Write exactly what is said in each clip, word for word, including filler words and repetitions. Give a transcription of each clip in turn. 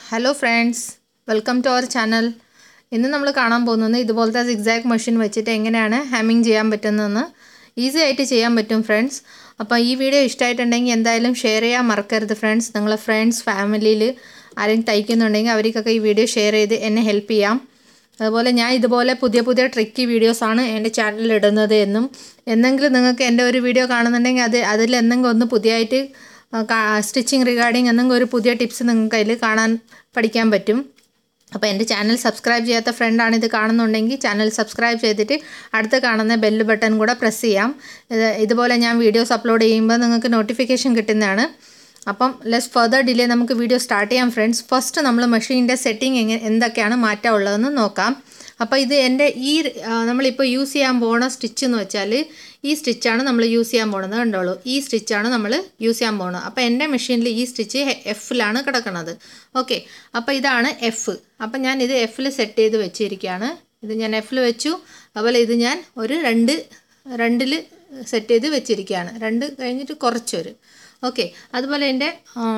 Hello friends, welcome to our channel. ഇന്ന് നമ്മൾ കാണാൻ പോകുന്നത് ഇതുപോലത്തെ സിഗ്സാഗ് മെഷീൻ വെച്ചിട്ട് എങ്ങനെയാണ് ഹാമിംഗ് ചെയ്യാൻ പറ്റുന്നതെന്ന് ഈസി ആയിട്ട് ചെയ്യാൻ പറ്റും ഫ്രണ്ട്സ്. അപ്പോൾ ഈ വീഡിയോ ഇഷ്ടമായിട്ടുണ്ടെങ്കിൽ എന്തായാലും ഷെയർ ചെയ്യാൻ മറക്കരുത് ഫ്രണ്ട്സ്. നിങ്ങളെ ഫ്രണ്ട്സ് ഫാമിലിയിൽ ആരെങ്കിലും തയ്ക്കുന്നുണ്ടെങ്കിൽ അവർക്കൊക്കെ ഈ വീഡിയോ ഷെയർ ചെയ്ത് എന്നെ ഹെൽപ്പ് ചെയ്യാം. അതുപോലെ ഞാൻ ഇതുപോലെ പുതിയ പുതിയ ട്രിക്കി വീഡിയോസാണ് എൻ്റെ ചാനലിൽ ഇടുന്നത് എന്നും എന്തെങ്കിലും നിങ്ങൾക്ക് എൻ്റെ ഒരു വീഡിയോ കാണുന്നുണ്ടെങ്കിൽ അത് അതിൽ എന്തെങ്കിലും ഒന്ന് പുതിയതായിട്ട് സ്റ്റിച്ചിങ് റിഗാർഡിങ് എന്തെങ്കിലും ഒരു പുതിയ ടിപ്സ് നിങ്ങൾക്ക് അതിൽ കാണാൻ പഠിക്കാൻ പറ്റും. അപ്പോൾ എൻ്റെ ചാനൽ സബ്സ്ക്രൈബ് ചെയ്യാത്ത ഫ്രണ്ടാണ് ഇത് കാണുന്നുണ്ടെങ്കിൽ ചാനൽ സബ്സ്ക്രൈബ് ചെയ്തിട്ട് അടുത്ത് കാണുന്ന ബെല്ല് ബട്ടൺ കൂടെ പ്രസ് ചെയ്യാം. ഇതുപോലെ ഞാൻ വീഡിയോസ് അപ്ലോഡ് ചെയ്യുമ്പോൾ നിങ്ങൾക്ക് നോട്ടിഫിക്കേഷൻ കിട്ടുന്നതാണ്. അപ്പം ലെസ് ഫർദർ ഡിലേ നമുക്ക് വീഡിയോ സ്റ്റാർട്ട് ചെയ്യാം ഫ്രണ്ട്സ്. ഫസ്റ്റ് നമ്മൾ മെഷീൻ്റെ സെറ്റിംഗ് എങ്ങനെ എന്തൊക്കെയാണ് മാറ്റമുള്ളതെന്ന് നോക്കാം. അപ്പോൾ ഇത് എൻ്റെ ഈ നമ്മളിപ്പോൾ യൂസ് ചെയ്യാൻ പോകുന്ന സ്റ്റിച്ച് എന്ന് വെച്ചാൽ ഈ സ്റ്റിച്ചാണ് നമ്മൾ യൂസ് ചെയ്യാൻ പോകുന്നത്. കണ്ടോളൂ, ഈ സ്റ്റിച്ചാണ് നമ്മൾ യൂസ് ചെയ്യാൻ പോകുന്നത്. അപ്പോൾ എൻ്റെ മെഷീനിൽ ഈ സ്റ്റിച്ച് എഫിലാണ് കിടക്കുന്നത്. ഓക്കെ, അപ്പോൾ ഇതാണ് എഫ്. അപ്പം ഞാൻ ഇത് എഫിൽ സെറ്റ് ചെയ്ത് വെച്ചിരിക്കുകയാണ്. ഇത് ഞാൻ എഫിൽ വെച്ചു. അതുപോലെ ഇത് ഞാൻ ഒരു രണ്ട് രണ്ടിൽ സെറ്റ് ചെയ്ത് വെച്ചിരിക്കുകയാണ്. രണ്ട് കഴിഞ്ഞിട്ട് കുറച്ചൊരു ഓക്കെ. അതുപോലെ എൻ്റെ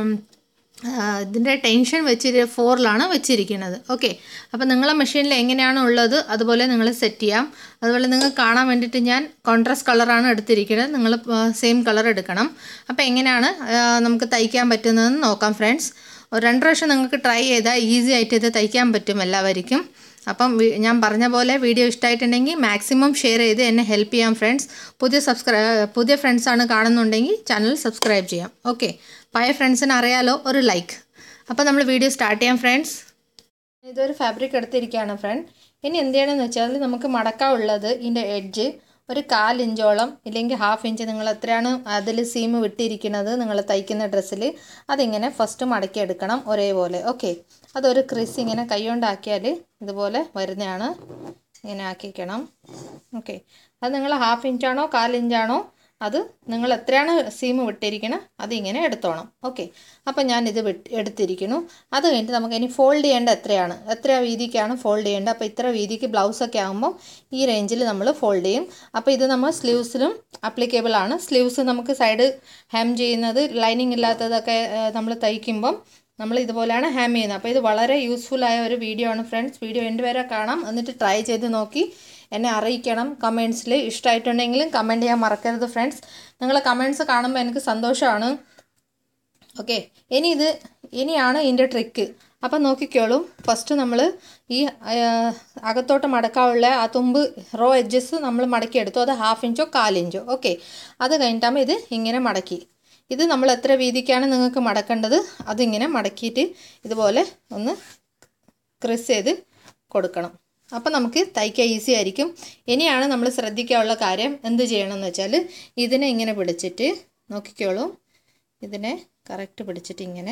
ഇതിൻ്റെ ടെൻഷൻ വെച്ച് ഫോറിലാണ് വെച്ചിരിക്കുന്നത്. ഓക്കെ, അപ്പോൾ നിങ്ങളെ മെഷീനിൽ എങ്ങനെയാണ് ഉള്ളത് അതുപോലെ നിങ്ങൾ സെറ്റ് ചെയ്യാം. അതുപോലെ നിങ്ങൾക്ക് കാണാൻ വേണ്ടിയിട്ട് ഞാൻ കോൺട്രാസ്റ്റ് കളറാണ് എടുത്തിരിക്കുന്നത്. നിങ്ങൾ സെയിം കളർ എടുക്കണം. അപ്പോൾ എങ്ങനെയാണ് നമുക്ക് തയ്ക്കാൻ പറ്റുന്നതെന്ന് നോക്കാം ഫ്രണ്ട്സ്. ഒരു രണ്ട് പ്രാവശ്യം നിങ്ങൾക്ക് ട്രൈ ചെയ്താൽ ഈസി ആയിട്ട് ഇത് തയ്ക്കാൻ പറ്റും എല്ലാവർക്കും. അപ്പം ഞാൻ പറഞ്ഞ പോലെ വീഡിയോ ഇഷ്ടമായിട്ടുണ്ടെങ്കിൽ മാക്സിമം ഷെയർ ചെയ്ത് എന്നെ ഹെൽപ്പ് ചെയ്യാം ഫ്രണ്ട്സ്. പുതിയ സബ്സ്ക്രൈ പുതിയ ഫ്രണ്ട്സാണ് കാണുന്നുണ്ടെങ്കിൽ ചാനൽ സബ്സ്ക്രൈബ് ചെയ്യാം. ഓക്കെ, പഴയ ഫ്രണ്ട്സിന് അറിയാലോ, ഒരു ലൈക്ക്. അപ്പോൾ നമ്മൾ വീഡിയോ സ്റ്റാർട്ട് ചെയ്യാം ഫ്രണ്ട്സ്. ഇതൊരു ഫാബ്രിക് എടുത്തിരിക്കുകയാണ് ഫ്രണ്ട്. ഇനി എന്ത് ചെയ്യണമെന്ന് വെച്ചാൽ നമുക്ക് മടക്കാനുള്ളത് ഇതിൻ്റെ എഡ്ജ് ഒരു കാലിഞ്ചോളം ഇല്ലെങ്കിൽ ഹാഫ് ഇഞ്ച് നിങ്ങൾ എത്രയാണ് അതിൽ സീം വിട്ടിരിക്കുന്നത് നിങ്ങൾ തയ്ക്കുന്ന ഡ്രസ്സിൽ അതിങ്ങനെ ഫസ്റ്റ് മടക്കിയെടുക്കണം ഒരേപോലെ. ഓക്കെ, അതൊരു ക്രിസ് ഇങ്ങനെ കൈകൊണ്ടാക്കിയാൽ ഇതുപോലെ വരുന്നതാണ്. ഇങ്ങനെ ആക്കിക്കണം. ഓക്കെ, അത് നിങ്ങൾ ഹാഫ് ഇഞ്ചാണോ കാലിഞ്ചാണോ അത് നിങ്ങൾ എത്രയാണ് സീം വിട്ടിരിക്കണം അതിങ്ങനെ എടുത്തോണം. ഓക്കെ, അപ്പം ഞാനിത് വിട്ട് എടുത്തിരിക്കുന്നു. അത് കഴിഞ്ഞിട്ട് നമുക്ക് ഇനി ഫോൾഡ് ചെയ്യേണ്ട എത്രയാണ് എത്ര വീതിക്കാണ് ഫോൾഡ് ചെയ്യേണ്ടത്. അപ്പോൾ ഇത്ര വീതിക്ക് ബ്ലൗസൊക്കെ ആകുമ്പോൾ ഈ റേഞ്ചിൽ നമ്മൾ ഫോൾഡ് ചെയ്യും. അപ്പോൾ ഇത് നമ്മൾ സ്ലീവ്സിലും അപ്ലിക്കബിൾ ആണ്. സ്ലീവ്സ് നമുക്ക് സൈഡ് ഹാം ചെയ്യുന്നത് ലൈനിങ് ഇല്ലാത്തതൊക്കെ നമ്മൾ തയ്ക്കുമ്പം നമ്മൾ ഇതുപോലെയാണ് ഹാം ചെയ്യുന്നത്. അപ്പോൾ ഇത് വളരെ യൂസ്ഫുള്ളായ ഒരു വീഡിയോ ആണ് ഫ്രണ്ട്സ്. വീഡിയോ എൻ്റെ വരെ കാണാം, എന്നിട്ട് ട്രൈ ചെയ്ത് നോക്കി എന്നെ അറിയിക്കണം കമൻറ്റ്സിൽ. ഇഷ്ടമായിട്ടുണ്ടെങ്കിലും കമൻറ്റ് ചെയ്യാൻ മറക്കരുത് ഫ്രണ്ട്സ്. നിങ്ങളെ കമൻറ്റ്സ് കാണുമ്പോൾ എനിക്ക് സന്തോഷമാണ്. ഓക്കെ, ഇനി ഇത് ഇനിയാണ് ഇതിൻ്റെ ട്രിക്ക്. അപ്പം നോക്കിക്കോളും. ഫസ്റ്റ് നമ്മൾ ഈ അകത്തോട്ട് മടക്കാനുള്ള ആ തുമ്പ് റോ എഡ്ജസ് നമ്മൾ മടക്കിയെടുത്തു. അത് ഹാഫ് ഇഞ്ചോ കാലിഞ്ചോ. ഓക്കെ, അത് കഴിഞ്ഞിട്ടാകുമ്പോൾ ഇത് ഇങ്ങനെ മടക്കി. ഇത് നമ്മൾ എത്ര വീതിക്കാണ് നിങ്ങൾക്ക് മടക്കേണ്ടത് അതിങ്ങനെ മടക്കിയിട്ട് ഇതുപോലെ ഒന്ന് ക്രിസ് ചെയ്ത് കൊടുക്കണം. അപ്പം നമുക്ക് തയ്ക്കാൻ ഈസി ആയിരിക്കും. ഇനിയാണ് നമ്മൾ ശ്രദ്ധിക്കാനുള്ള കാര്യം. എന്ത് ചെയ്യണമെന്ന് വെച്ചാൽ ഇതിനെ ഇങ്ങനെ പിടിച്ചിട്ട് നോക്കിക്കോളൂ. ഇതിനെ കറക്റ്റ് പിടിച്ചിട്ട് ഇങ്ങനെ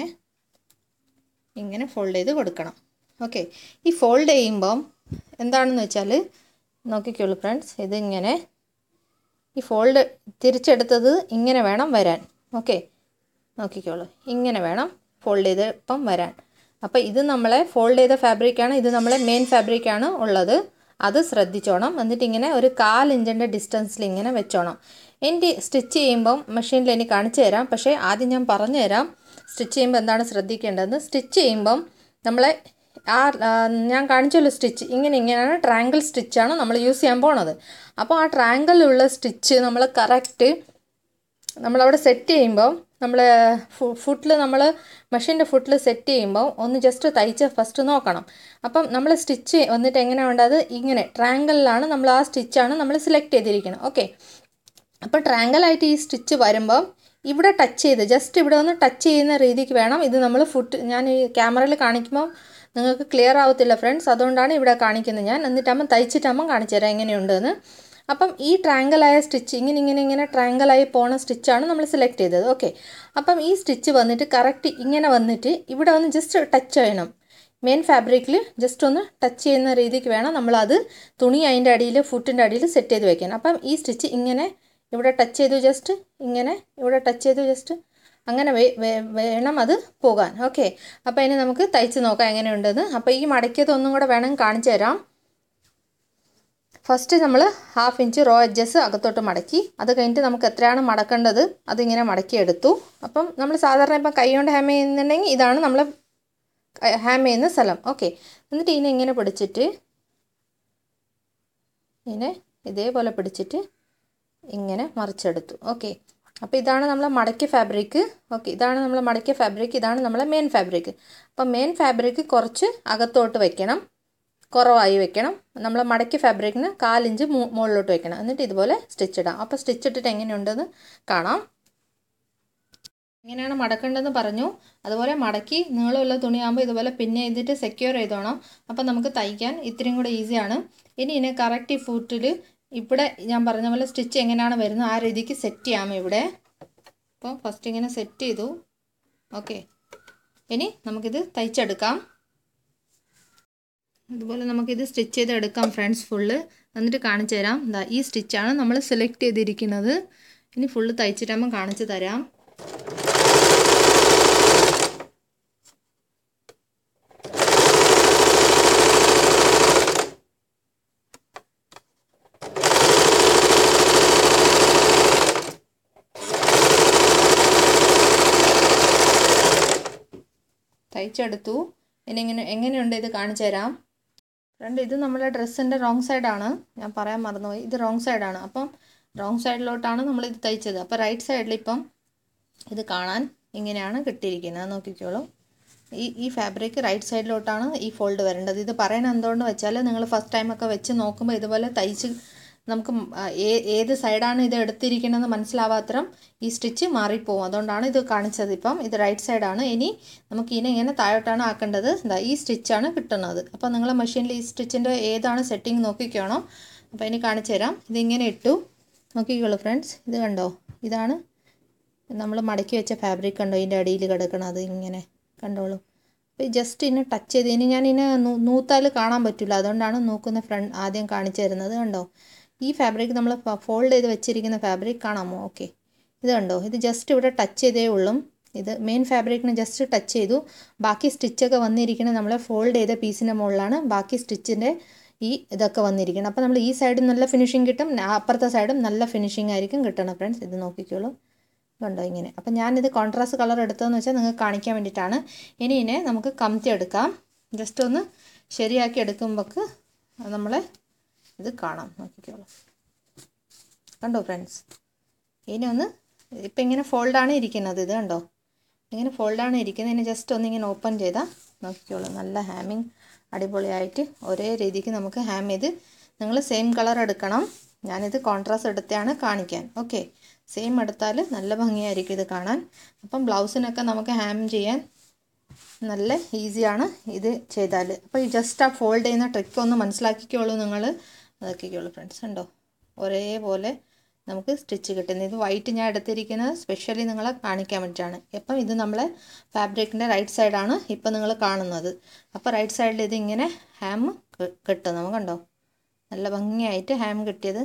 ഇങ്ങനെ ഫോൾഡ് ചെയ്ത് കൊടുക്കണം. ഓക്കെ, ഈ ഫോൾഡ് ചെയ്യുമ്പം എന്താണെന്ന് വെച്ചാൽ നോക്കിക്കോളൂ ഫ്രണ്ട്സ്, ഇതിങ്ങനെ ഈ ഫോൾഡ് തിരിച്ചെടുത്തത് ഇങ്ങനെ വേണം വരാൻ. ഓക്കെ, നോക്കിക്കോളൂ, ഇങ്ങനെ വേണം ഫോൾഡ് ചെയ്ത് ഇപ്പം വരാൻ. അപ്പോൾ ഇത് നമ്മളെ ഫോൾഡ് ചെയ്ത ഫാബ്രിക്കാണ്. ഇത് നമ്മളെ മെയിൻ ഫാബ്രിക്കാണ് ഉള്ളത്. അത് ശ്രദ്ധിച്ചോണം. എന്നിട്ട് ഇങ്ങനെ ഒരു കാലിഞ്ചിൻ്റെ ഡിസ്റ്റൻസിൽ ഇങ്ങനെ വെച്ചോണം. എൻ്റെ സ്റ്റിച്ച് ചെയ്യുമ്പം മെഷീനിൽ എനിക്ക് കാണിച്ചു തരാം. പക്ഷേ ആദ്യം ഞാൻ പറഞ്ഞു തരാം സ്റ്റിച്ച് ചെയ്യുമ്പോൾ എന്താണ് ശ്രദ്ധിക്കേണ്ടതെന്ന്. സ്റ്റിച്ച് ചെയ്യുമ്പം നമ്മളെ ആ ഞാൻ കാണിച്ചല്ലോ സ്റ്റിച്ച് ഇങ്ങനെ ഇങ്ങനെയാണ് ട്രയാങ്കിൾ സ്റ്റിച്ചാണ് നമ്മൾ യൂസ് ചെയ്യാൻ പോണത്. അപ്പോൾ ആ ട്രയാങ്കിളിലുള്ള സ്റ്റിച്ച് നമ്മൾ കറക്റ്റ് നമ്മളവിടെ സെറ്റ് ചെയ്യുമ്പോൾ നമ്മൾ ഫുട്ടിൽ നമ്മൾ മെഷീൻ്റെ ഫുട്ടിൽ സെറ്റ് ചെയ്യുമ്പോൾ ഒന്ന് ജസ്റ്റ് തയ്ച്ച് ഫസ്റ്റ് നോക്കണം. അപ്പം നമ്മൾ സ്റ്റിച്ച് വന്നിട്ട് എങ്ങനെയാണ് വേണ്ടത്, ഇങ്ങനെ ട്രയാങ്കിളിലാണ് നമ്മൾ ആ സ്റ്റിച്ചാണ് നമ്മൾ സെലക്ട് ചെയ്തിരിക്കുന്നത്. ഓക്കെ, അപ്പോൾ ട്രയാങ്കിളായിട്ട് ഈ സ്റ്റിച്ച് വരുമ്പം ഇവിടെ ടച്ച് ചെയ്ത് ജസ്റ്റ് ഇവിടെ ഒന്ന് ടച്ച് ചെയ്യുന്ന രീതിക്ക് വേണം ഇത് നമ്മൾ ഫുട്ട്. ഞാൻ ഈ ക്യാമറയിൽ കാണിക്കുമ്പോൾ നിങ്ങൾക്ക് ക്ലിയർ ആവത്തില്ല ഫ്രണ്ട്സ്, അതുകൊണ്ടാണ് ഇവിടെ കാണിക്കുന്നത് ഞാൻ. എന്നിട്ടാകുമ്പോൾ തയ്ച്ചിട്ടാകുമ്പോൾ കാണിച്ചു തരാം എങ്ങനെയുണ്ടെന്ന്. അപ്പം ഈ ട്രയാങ്കിളായ സ്റ്റിച്ച് ഇങ്ങനെ ഇങ്ങനെ ഇങ്ങനെ ട്രയാങ്കിളായി പോണ സ്റ്റിച്ചാണ് നമ്മൾ സെലക്ട് ചെയ്തത്. ഓക്കെ, അപ്പം ഈ സ്റ്റിച്ച് വന്നിട്ട് കറക്റ്റ് ഇങ്ങനെ വന്നിട്ട് ഇവിടെ ഒന്ന് ജസ്റ്റ് ടച്ച് ചെയ്യണം. മെയിൻ ഫാബ്രിക്കിൽ ജസ്റ്റ് ഒന്ന് ടച്ച് ചെയ്യുന്ന രീതിക്ക് വേണം നമ്മളത് തുണി അതിൻ്റെ അടിയിൽ ഫുട്ടിൻ്റെ അടിയിൽ സെറ്റ് ചെയ്ത് വയ്ക്കാൻ. അപ്പം ഈ സ്റ്റിച്ച് ഇങ്ങനെ ഇവിടെ ടച്ച് ചെയ്തു, ജസ്റ്റ് ഇങ്ങനെ ഇവിടെ ടച്ച് ചെയ്തു, ജസ്റ്റ് അങ്ങനെ വേണം അത് പോകാൻ. ഓക്കെ, അപ്പോൾ ഇനി നമുക്ക് തയ്ച്ച് നോക്കാം എങ്ങനെയുണ്ടെന്ന്. അപ്പോൾ ഈ മടക്കിയത് ഒന്നും കൂടെ വേണമെങ്കിൽ കാണിച്ചു തരാം. ഫസ്റ്റ് നമ്മൾ ഹാഫ് ഇഞ്ച് റോ എഡ്ജസ് അകത്തോട്ട് മടക്കി. അത് കഴിഞ്ഞിട്ട് നമുക്ക് എത്രയാണ് മടക്കേണ്ടത് അതിങ്ങനെ മടക്കി എടുത്തു. അപ്പം നമ്മൾ സാധാരണ ഇപ്പം കൈ കൊണ്ട് ഹാം ചെയ്യുന്നുണ്ടെങ്കിൽ ഇതാണ് നമ്മൾ ഹാം ചെയ്യുന്ന സ്ഥലം. ഓക്കെ, എന്നിട്ട് ഇതിനെ ഇങ്ങനെ പിടിച്ചിട്ട് ഇതിനെ ഇതേപോലെ പിടിച്ചിട്ട് ഇങ്ങനെ മറിച്ചെടുത്തു. ഓക്കെ, അപ്പോൾ ഇതാണ് നമ്മളെ മടക്കിയ ഫാബ്രിക്. ഓക്കെ, ഇതാണ് നമ്മളെ മടക്കിയ ഫാബ്രിക്, ഇതാണ് നമ്മളെ മെയിൻ ഫാബ്രിക്. അപ്പോൾ മെയിൻ ഫാബ്രിക് കുറച്ച് അകത്തോട്ട് വെക്കണം, കുറവായി വെക്കണം. നമ്മളെ മടക്കിയ ഫാബ്രിക്കിന് കാലിഞ്ച് മുകളിലോട്ട് വെക്കണം. എന്നിട്ട് ഇതുപോലെ സ്റ്റിച്ച് ഇടാം. അപ്പോൾ സ്റ്റിച്ച് ഇട്ടിട്ട് എങ്ങനെയുണ്ടെന്ന് കാണാം. എങ്ങനെയാണ് മടക്കേണ്ടതെന്ന് പറഞ്ഞു. അതുപോലെ മടക്കി നീളമുള്ള തുണിയാകുമ്പോൾ ഇതുപോലെ പിന്നെ ചെയ്തിട്ട് സെക്യൂർ ചെയ്തോണം. അപ്പോൾ നമുക്ക് തയ്ക്കാൻ ഇത്രയും കൂടെ ഈസിയാണ്. ഇനി ഇതിനെ കറക്റ്റ് ഫുട്ടിൽ ഇവിടെ ഞാൻ പറഞ്ഞ പോലെ സ്റ്റിച്ച് എങ്ങനെയാണ് വരുന്നത് ആ രീതിക്ക് സെറ്റ് ചെയ്യാം ഇവിടെ. അപ്പോൾ ഫസ്റ്റ് ഇങ്ങനെ സെറ്റ് ചെയ്തു. ഓക്കെ, ഇനി നമുക്കിത് തയ്ച്ചെടുക്കാം. അതുപോലെ നമുക്കിത് സ്റ്റിച്ച് ചെയ്ത് എടുക്കാം ഫ്രണ്ട്സ് ഫുള്ള്. എന്നിട്ട് കാണിച്ചു തരാം. ദാ ഈ സ്റ്റിച്ചാണ് നമ്മൾ സെലക്ട് ചെയ്തിരിക്കുന്നത്. ഇനി ഫുള്ള് തയ്ച്ചിട്ടാകുമ്പോൾ കാണിച്ചു തരാം. തയ്ച്ചെടുത്തു. ഇനി എങ്ങനെ എങ്ങനെയുണ്ട് ഇത് കാണിച്ചു തരാം. ഫ്രണ്ട്, ഇത് നമ്മളെ ഡ്രസ്സിൻ്റെ റോങ് സൈഡാണ്, ഞാൻ പറയാൻ മറന്നുപോയി. ഇത് റോങ് സൈഡാണ്. അപ്പം റോങ് സൈഡിലോട്ടാണ് നമ്മളിത് തയ്ച്ചത്. അപ്പോൾ റൈറ്റ് സൈഡിൽ ഇപ്പം ഇത് കാണാൻ ഇങ്ങനെയാണ് കിട്ടിയിരിക്കുന്നത്. നോക്കിക്കോളൂ, ഈ ഈ ഫാബ്രിക് റൈറ്റ് സൈഡിലോട്ടാണ് ഈ ഫോൾഡ് വരേണ്ടത്. ഇത് പറയണത് എന്തുകൊണ്ട് വെച്ചാൽ നിങ്ങൾ ഫസ്റ്റ് ടൈമൊക്കെ വെച്ച് നോക്കുമ്പോൾ ഇതുപോലെ തയ്ച്ച് നമുക്ക് ഏത് സൈഡാണ് ഇത് എടുത്തിരിക്കണമെന്ന് മനസ്സിലാവാത്തരം ഈ സ്റ്റിച്ച് മാറിപ്പോവും. അതുകൊണ്ടാണ് ഇത് കാണിച്ചത്. ഇപ്പം ഇത് റൈറ്റ് സൈഡാണ്. ഇനി നമുക്ക് ഇതിനെ ഇങ്ങനെ താഴോട്ടാണ് ആക്കേണ്ടത്. എന്താ ഈ സ്റ്റിച്ചാണ് കിട്ടുന്നത്. അപ്പോൾ നിങ്ങളെ മെഷീനിൽ ഈ സ്റ്റിച്ചിൻ്റെ ഏതാണ് സെറ്റിംഗ് നോക്കിക്കോണം. അപ്പോൾ ഇനി കാണിച്ചു തരാം. ഇതിങ്ങനെ ഇട്ടു. നോക്കിക്കോളൂ ഫ്രണ്ട്സ്, ഇത് കണ്ടോ, ഇതാണ് നമ്മൾ മടക്കി വെച്ച ഫാബ്രിക്. കണ്ടോ ഇതിൻ്റെ അടിയിൽ കിടക്കണത്, ഇങ്ങനെ കണ്ടോളൂ. അപ്പോൾ ജസ്റ്റ് ഇതിനെ ടച്ച് ചെയ്ത് ഇനി ഞാൻ ഇതിനെ നൂത്താൽ കാണാൻ പറ്റില്ല, അതുകൊണ്ടാണ് നോക്കുന്ന ഫ്രണ്ട് ആദ്യം കാണിച്ചു തരുന്നത്. കണ്ടോ, ഈ ഫാബ്രിക് നമ്മൾ ഫോൾഡ് ചെയ്ത് വെച്ചിരിക്കുന്ന ഫാബ്രിക് കാണാമോ? ഓക്കെ, ഇത് കണ്ടോ, ഇത് ജസ്റ്റ് ഇവിടെ ടച്ച് ചെയ്തേ ഉള്ളൂ. ഇത് മെയിൻ ഫാബ്രിക്കിന് ജസ്റ്റ് ടച്ച് ചെയ്തു. ബാക്കി സ്റ്റിച്ചൊക്കെ വന്നിരിക്കുന്നത് നമ്മൾ ഫോൾഡ് ചെയ്ത പീസിൻ്റെ മുകളിലാണ് ബാക്കി സ്റ്റിച്ചിൻ്റെ ഈ ഇതൊക്കെ വന്നിരിക്കണം. അപ്പോൾ നമ്മൾ ഈ സൈഡും നല്ല ഫിനിഷിങ് കിട്ടും, അപ്പുറത്തെ സൈഡും നല്ല ഫിനിഷിങ് ആയിരിക്കും കിട്ടണം ഫ്രണ്ട്സ്. ഇത് നോക്കിക്കോളൂ, കണ്ടോ ഇങ്ങനെ. അപ്പം ഞാനിത് കോൺട്രാസ്റ്റ് കളർ എടുത്തതെന്ന് വെച്ചാൽ നിങ്ങൾക്ക് കാണിക്കാൻ വേണ്ടിയിട്ടാണ്. ഇനി ഇതിനെ നമുക്ക് കമത്തി എടുക്കാം. ജസ്റ്റ് ഒന്ന് ശരിയാക്കി എടുക്കുമ്പോൾക്ക് നമ്മളെ ഇത് കാണാം. നോക്കിക്കോളൂ, കണ്ടോ ഫ്രണ്ട്സ്. ഇനി ഒന്ന് ഇപ്പം ഇങ്ങനെ ഫോൾഡാണ് ഇരിക്കുന്നത്. ഇത് കണ്ടോ, ഇങ്ങനെ ഫോൾഡാണ് ഇരിക്കുന്നത്. ഇനി ജസ്റ്റ് ഒന്ന് ഇങ്ങനെ ഓപ്പൺ ചെയ്താൽ നോക്കിക്കോളൂ, നല്ല ഹാമിങ് അടിപൊളിയായിട്ട് ഒരേ രീതിക്ക് നമുക്ക് ഹാം ചെയ്ത്, നിങ്ങൾ സെയിം കളർ എടുക്കണം. ഞാനിത് കോൺട്രാസ്റ്റ് എടുത്താണ് കാണിക്കാൻ. ഓക്കെ, സെയിം എടുത്താൽ നല്ല ഭംഗിയായിരിക്കും ഇത് കാണാൻ. അപ്പം ബ്ലൗസിനൊക്കെ നമുക്ക് ഹാം ചെയ്യാൻ നല്ല ഈസിയാണ് ഇത് ചെയ്താൽ. അപ്പോൾ ഈ ജസ്റ്റ് ആ ഫോൾഡ് ചെയ്യുന്ന ട്രിക്ക് ഒന്ന് മനസ്സിലാക്കിക്കോളൂ നിങ്ങൾ. നോക്കിക്കോളൂ ഫ്രണ്ട്സ്, ഉണ്ടോ ഒരേപോലെ നമുക്ക് സ്റ്റിച്ച് കിട്ടുന്നത്. ഇത് വൈറ്റ് ഞാൻ എടുത്തിരിക്കുന്നത് സ്പെഷ്യലി നിങ്ങളെ കാണിക്കാൻ വേണ്ടിയിട്ടാണ്. അപ്പം ഇത് നമ്മളെ ഫാബ്രിക്കിൻ്റെ റൈറ്റ് സൈഡാണ് ഇപ്പം നിങ്ങൾ കാണുന്നത്. അപ്പോൾ റൈറ്റ് സൈഡിൽ ഇത് ഇങ്ങനെ ഹാം കിട്ടും. നമുക്ക് കണ്ടോ, നല്ല ഭംഗിയായിട്ട് ഹാം കിട്ടിയത്.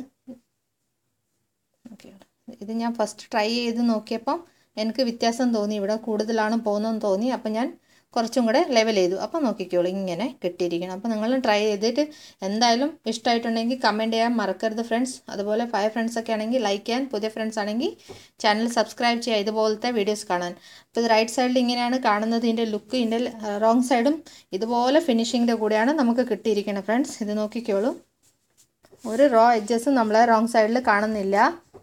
ഓക്കെ, ഇത് ഞാൻ ഫസ്റ്റ് ട്രൈ ചെയ്ത് നോക്കിയപ്പം എനിക്ക് വ്യത്യാസം തോന്നി, ഇവിടെ കൂടുതലാണ് പോകുന്നതെന്ന് തോന്നി. അപ്പം ഞാൻ കുറച്ചും കൂടെ ലെവൽ ചെയ്തു. അപ്പോൾ നോക്കിക്കോളൂ, ഇങ്ങനെ കിട്ടിയിരിക്കണം. അപ്പോൾ നിങ്ങൾ ട്രൈ ചെയ്തിട്ട് എന്തായാലും ഇഷ്ടമായിട്ടുണ്ടെങ്കിൽ കമൻറ്റ് ചെയ്യാൻ മറക്കരുത് ഫ്രണ്ട്സ്. അതുപോലെ ഫൈവ് ഫ്രണ്ട്സൊക്കെ ആണെങ്കിൽ ലൈക്ക് ചെയ്യാൻ, പുതിയ ഫ്രണ്ട്സ് ആണെങ്കിൽ ചാനൽ സബ്സ്ക്രൈബ് ചെയ്യുക ഇതുപോലത്തെ വീഡിയോസ് കാണാൻ. അപ്പോൾ ഇത് റൈറ്റ് സൈഡിൽ ഇങ്ങനെയാണ് കാണുന്നത് ഇതിൻ്റെ ലുക്ക്. ഇതിൻ്റെ റോങ് സൈഡും ഇതുപോലെ ഫിനിഷിങ്ങിൻ്റെ കൂടെയാണ് നമുക്ക് കിട്ടിയിരിക്കണം ഫ്രണ്ട്സ്. ഇത് നോക്കിക്കോളൂ, ഒരു റോ എഡ്ജസും നമ്മളെ റോങ് സൈഡിൽ കാണുന്നില്ല.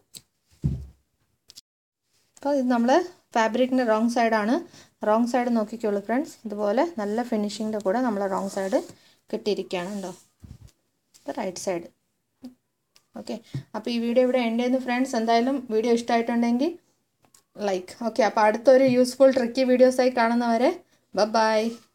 അപ്പോൾ ഇത് നമ്മൾ ഫാബ്രിക്കിൻ്റെ റോങ് സൈഡാണ്. റോങ് സൈഡ് നോക്കിക്കോളൂ ഫ്രണ്ട്സ്, ഇതുപോലെ നല്ല ഫിനിഷിങ്ങിൻ്റെ കൂടെ നമ്മൾ റോങ് സൈഡ് കിട്ടിയിരിക്കുകയാണ്. ഉണ്ടോ, ഇത് റൈറ്റ് സൈഡ്. ഓക്കെ, അപ്പോൾ ഈ വീഡിയോ ഇവിടെ എൻഡ് ചെയ്യുന്നു ഫ്രണ്ട്സ്. എന്തായാലും വീഡിയോ ഇഷ്ടമായിട്ടുണ്ടെങ്കിൽ ലൈക്ക്. ഓക്കെ, അപ്പോൾ അടുത്തൊരു യൂസ്ഫുൾ ട്രിക്കി വീഡിയോസായി കാണുന്നവരെ ബൈ.